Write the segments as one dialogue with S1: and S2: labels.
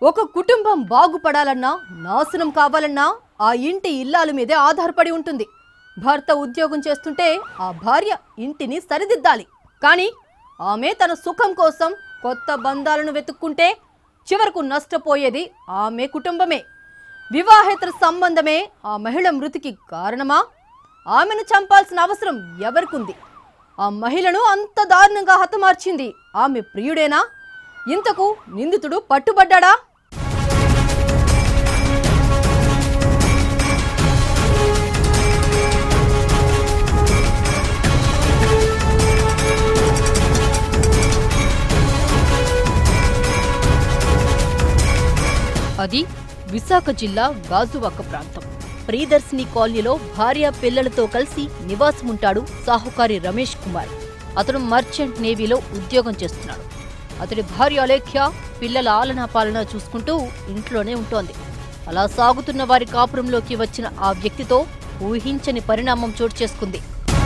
S1: ఒక కుటుంబం బాగుపడాలన్నా నాశనం కావాలన్నా ఆ ఇంటి ఇల్లాల మీదే ఆధారపడి ఉంటుంది. భర్త ఉద్యోగం చేస్తుంటే ఆ భార్య ఇంటిని సరిదిద్దాలి. కానీ ఆమె తన సుఖం కోసం కొత్త బంధాలను వెతుక్కుంటే చివరకు నష్టపోయేది ఆమె కుటుంబమే. వివాహేతర సంబంధమే ఆ మహిళ మృతికి కారణమా? ఆమెను చంపాల్సిన అవసరం ఎవరికుంది? ఆ మహిళను అంత దారుణంగా హతమార్చింది ఆమె ప్రియుడేనా? ఇంతకు నిందితుడు పట్టుబడ్డాడా? అది విశాఖ జిల్లా గాజువాక ప్రాంతం. ప్రియదర్శిని కాలనీలో భార్య పిల్లలతో కలిసి నివాసముంటాడు సాహుకారి రమేష్ కుమార్. అతడు మర్చెంట్ నేవీలో ఉద్యోగం చేస్తున్నాడు. అతడి భార్య అలేఖ్య పిల్లల ఆలనా పాలన చూసుకుంటూ ఇంట్లోనే ఉంటోంది. అలా సాగుతున్న వారి కాపురంలోకి వచ్చిన ఆ వ్యక్తితో ఊహించని పరిణామం చోటు చేసుకుంది.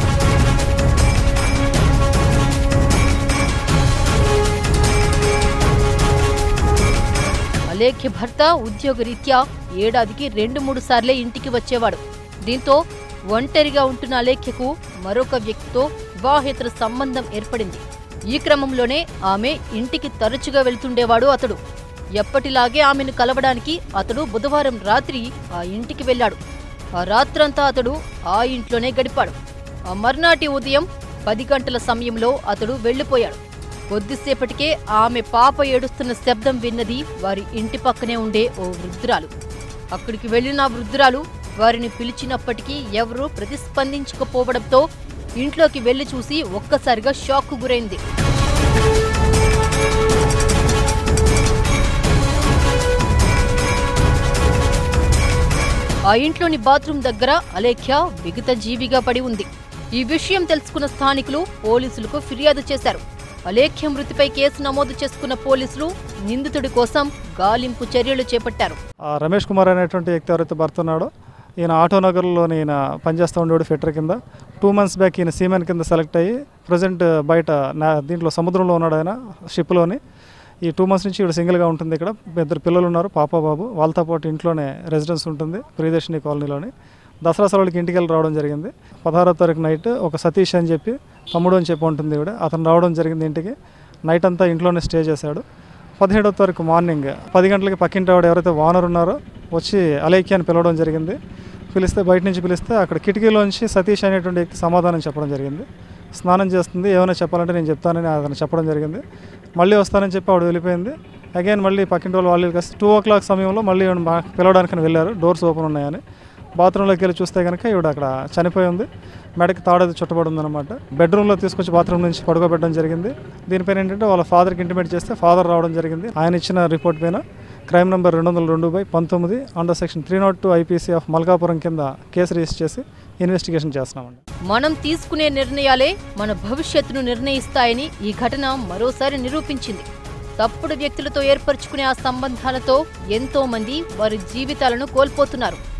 S1: అలేఖ్య భర్త ఉద్యోగరీత్యా ఏడాదికి 2-3 సార్లే ఇంటికి వచ్చేవాడు. దీంతో ఒంటరిగా ఉంటున్న అలేఖ్యకు మరొక వ్యక్తితో వివాహేతర సంబంధం ఏర్పడింది. ఈ క్రమంలోనే ఆమె ఇంటికి తరచుగా వెళ్తుండేవాడు అతడు. ఎప్పటిలాగే ఆమెను కలవడానికి అతడు బుధవారం రాత్రి ఆ ఇంటికి వెళ్లాడు. ఆ రాత్రంతా అతడు ఆ ఇంట్లోనే గడిపాడు. ఆ మర్నాటి ఉదయం 10 గంటల సమయంలో అతడు వెళ్లిపోయాడు. కొద్దిసేపటికే ఆమె పాప ఏడుస్తున్న శబ్దం విన్నది వారి ఇంటి పక్కనే ఉండే ఓ వృద్ధురాలు. అక్కడికి వెళ్లిన వృద్ధురాలు వారిని పిలిచినప్పటికీ ఎవరూ ప్రతిస్పందించకపోవడంతో ఇంట్లోకి వెళ్లి చూసి ఒక్కసారిగా షాక్కు గురైంది. ఆ ఇంట్లోని బాత్రూం దగ్గర అలేఖ్య విగత జీవిగా పడి ఉంది. ఈ విషయం తెలుసుకున్న స్థానికులు పోలీసులకు ఫిర్యాదు చేశారు. అలేఖ్య మృతిపై కేసు నమోదు చేసుకున్న పోలీసులు నిందితుడి కోసం గాలింపు చర్యలు చేపట్టారు.
S2: రమేష్ కుమార్ అనేటువంటి వ్యక్తి ఎవరైతే భర్త ఉన్నాడో ఈయన ఆటోనగర్లో ఈయన పనిచేస్తూ ఉండేవాడు ఫిట్టర్ కింద. 2 months బ్యాక్ ఈయన సీమెన్ కింద సెలెక్ట్ అయ్యి ప్రజెంట్ బయట దీంట్లో సముద్రంలో ఉన్నాడు ఆయన షిప్లోని. ఈ 2 months నుంచి ఇక్కడ సింగిల్గా ఉంటుంది. ఇక్కడ 2 పిల్లలు ఉన్నారు, పాప బాబు. వాళ్ళతో పాటు ఇంట్లోనే రెసిడెన్స్ ఉంటుంది ప్రియదర్శిని కాలనీలోని. దసరా సెలవులకి ఇంటికి వెళ్ళి రావడం జరిగింది. 16వ తారీఖు నైట్ ఒక సతీష్ అని చెప్పి తమ్ముడు అని చెప్పి ఉంటుంది ఇవిడ. అతను రావడం జరిగింది ఇంటికి. నైట్ అంతా ఇంట్లోనే స్టే చేశాడు. 17వ తారీఖు మార్నింగ్ 10 గంటలకి పక్కింటి ఆవిడ ఎవరైతే ఓనర్ ఉన్నారో వచ్చి అలేఖ్య అని పిలవడం జరిగింది. పిలిస్తే బయట నుంచి పిలిస్తే అక్కడ కిటికీలోంచి సతీష్ అనేటువంటి వ్యక్తి సమాధానం చెప్పడం జరిగింది. స్నానం చేస్తుంది, ఏమైనా చెప్పాలంటే నేను చెప్తానని అతను చెప్పడం జరిగింది. మళ్ళీ వస్తానని చెప్పి ఆవిడ వెళ్ళిపోయింది. అగైన్ మళ్ళీ పక్కింటి వాళ్ళు కలిసి 2 o'clock సమయంలో మళ్ళీ పిలవడానికి వెళ్ళారు, డోర్స్ ఓపెన్ ఉన్నాయని. బాత్రూంలోకి వెళ్ళి చూస్తే కనుక ఈవిడ అక్కడ చనిపోయి ఉంది. మెడకి తాడేది చుట్టబడి ఉందన్నమాట. బెడ్రూమ్లో తీసుకొచ్చి బాత్రూమ్ నుంచి పడుకోబెట్టడం జరిగింది. దీనిపైన ఏంటంటే వాళ్ళ ఫాదర్కి ఇంటిమేట్ చేస్తే ఫాదర్ రావడం జరిగింది. ఆయన ఇచ్చిన రిపోర్ట్ పైన crime number 202/19 under section 302 IPC of Malkapuram కింద కేసు రిజిస్టర్ చేసి ఇన్వెస్టిగేషన్ చేస్తున్నామండి.
S1: మనం తీసుకునే నిర్ణయాలే మన భవిష్యత్తును నిర్ణయిస్తాయని ఈ ఘటన మరోసారి నిరూపించింది. తప్పుడు వ్యక్తులతో ఏర్పరచుకునే ఆ సంబంధాలతో ఎంతో మంది వారి జీవితాలను కోల్పోతున్నారు.